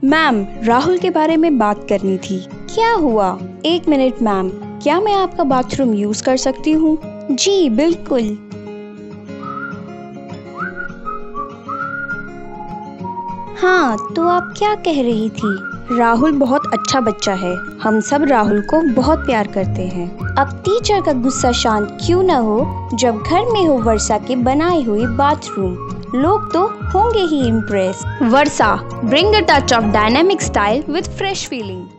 Ma'am, Rahul के बारे में बात करनी थी। क्या हुआ? 1 मिनट मैम, क्या मैं आपका बाथरूम यूज कर सकती हूँ? जी बिल्कुल। हाँ, तो आप क्या कह रही थी? राहुल बहुत अच्छा बच्चा है। हम सब राहुल को बहुत प्यार करते हैं। अब टीचर का गुस्सा शांत क्यों न हो जब घर में हो वर्षा के बनाए हुए बाथरूम। लोग तो होंगे ही impress. Varsha, bring a touch of dynamic style with fresh feeling.